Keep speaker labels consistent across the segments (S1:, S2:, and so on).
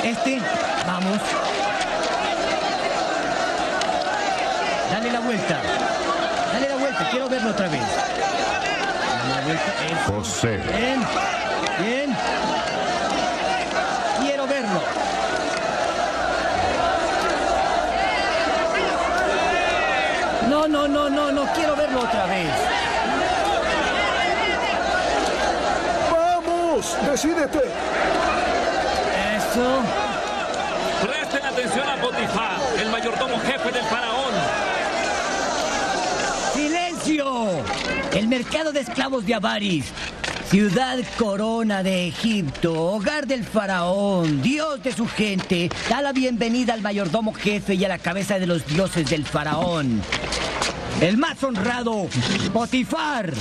S1: Vamos. Dale la vuelta. Dale la vuelta. Quiero verlo otra vez. Dale la vuelta. Eso.
S2: José.
S1: Bien. Bien. Quiero verlo. No. Quiero verlo otra vez.
S3: ¡Vamos! ¡Decídete!
S1: Eso.
S4: Presten atención a Potifar, el mayordomo jefe del faraón.
S1: ¡Silencio! El mercado de esclavos de Avaris. Ciudad corona de Egipto, hogar del faraón, dios de su gente, da la bienvenida al mayordomo jefe y a la cabeza de los dioses del faraón. El más honrado, Potifar.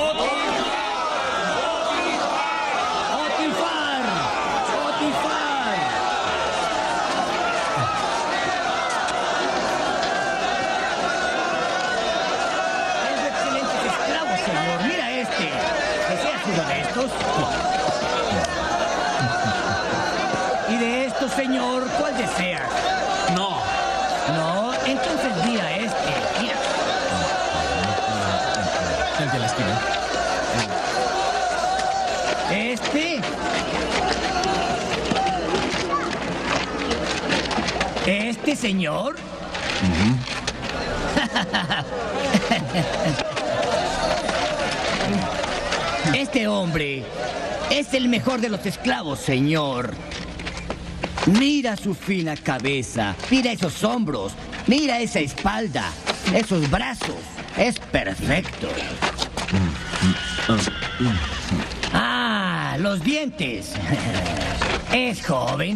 S1: ¿Y de estos, señor, cuál deseas?
S4: No.
S1: No, entonces mira este. Mira.
S5: El de la esquina.
S1: Este, señor. Este hombre es el mejor de los esclavos, señor. Mira su fina cabeza, mira esos hombros, mira esa espalda, esos brazos. Es perfecto. Ah, los dientes. Es joven.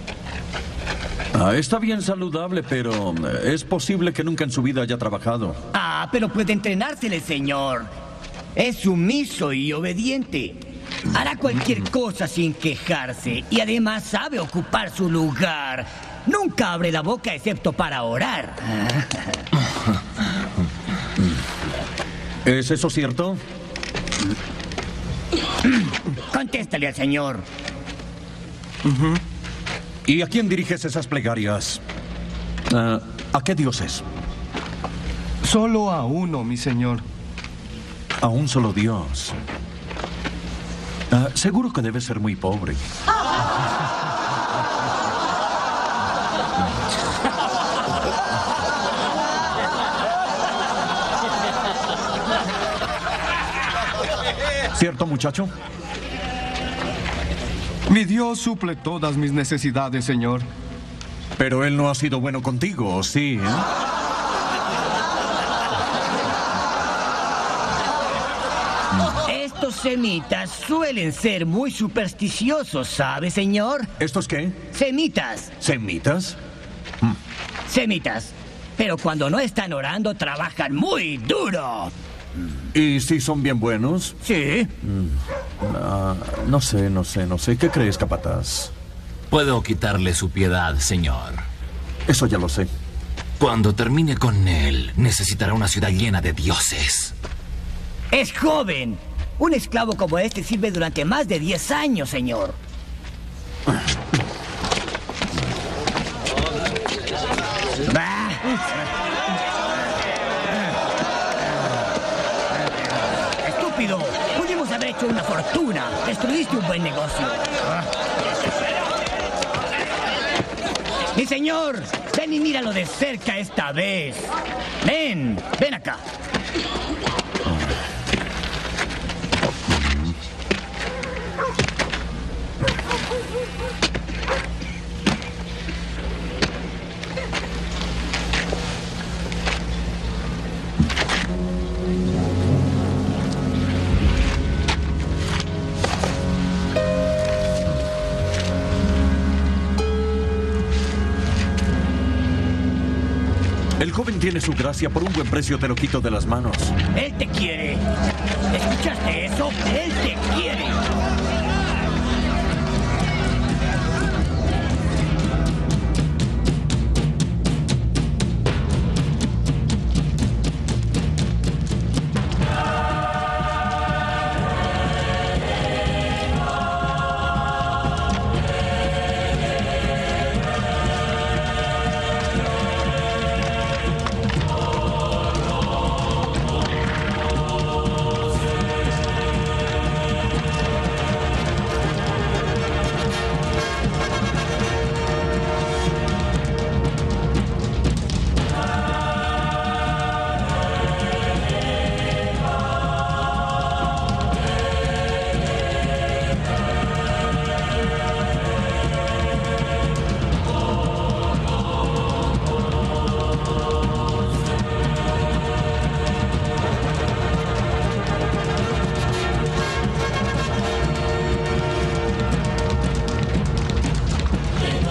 S6: Está bien saludable, pero es posible que nunca en su vida haya trabajado.
S1: Ah, pero puede entrenársele, señor. Es sumiso y obediente. Hará cualquier cosa sin quejarse y además sabe ocupar su lugar. Nunca abre la boca excepto para orar.
S6: ¿Es eso cierto?
S1: Contéstale al señor.
S6: ¿Y a quién diriges esas plegarias? ¿A qué dioses?
S3: Solo a uno, mi señor.
S6: A un solo dios. Seguro que debe ser muy pobre. ¿Cierto, muchacho?
S3: Mi Dios suple todas mis necesidades, señor.
S6: Pero él no ha sido bueno contigo, ¿sí?
S1: Estos semitas suelen ser muy supersticiosos, ¿sabe, señor?
S6: ¿Estos qué?
S1: Semitas.
S6: ¿Semitas?
S1: Semitas. Pero cuando no están orando, trabajan muy duro.
S6: ¿Y si son bien buenos?
S1: Sí.
S6: No sé. ¿Qué crees, capataz?
S5: Puedo quitarle su piedad, señor.
S6: Eso ya lo sé.
S5: Cuando termine con él, necesitará una ciudad llena de dioses.
S1: Es joven. Un esclavo como este sirve durante más de 10 años, señor. Estúpido. Pudimos haber hecho una fortuna. Destruiste un buen negocio. Mi señor, ven y míralo de cerca esta vez. Ven acá.
S6: El joven tiene su gracia. Por un buen precio te lo quito de las manos.
S1: Él te quiere. ¿Escuchaste eso? Él te quiere.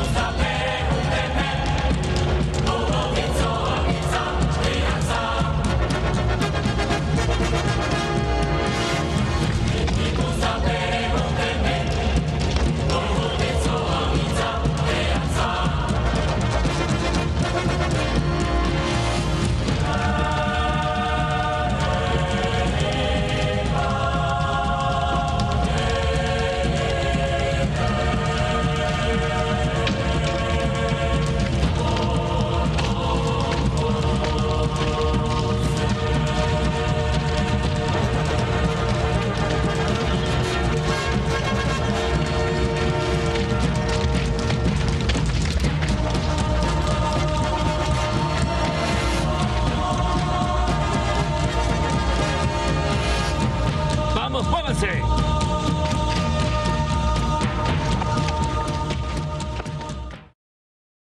S4: ¡Vamos, muévanse!